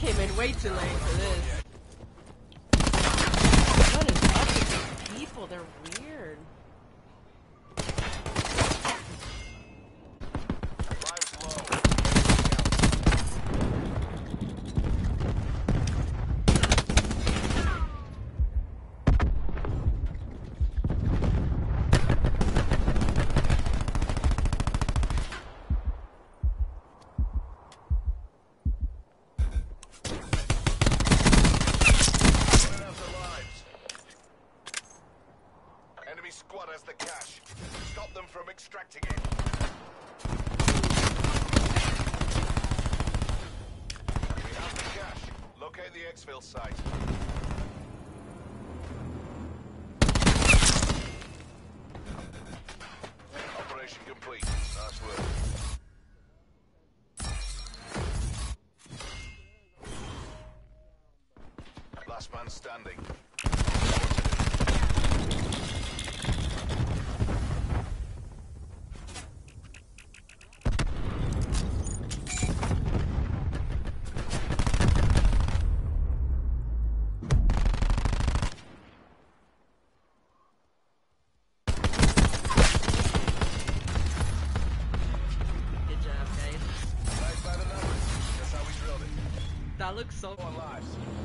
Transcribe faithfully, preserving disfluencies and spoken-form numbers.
came in way too late for this. What is up with these people? They're weird. Squad has the cash. Stop them from extracting it. We have the cash. Locate the exfil site. Operation complete. Nice work. Last man standing. That looks so alive.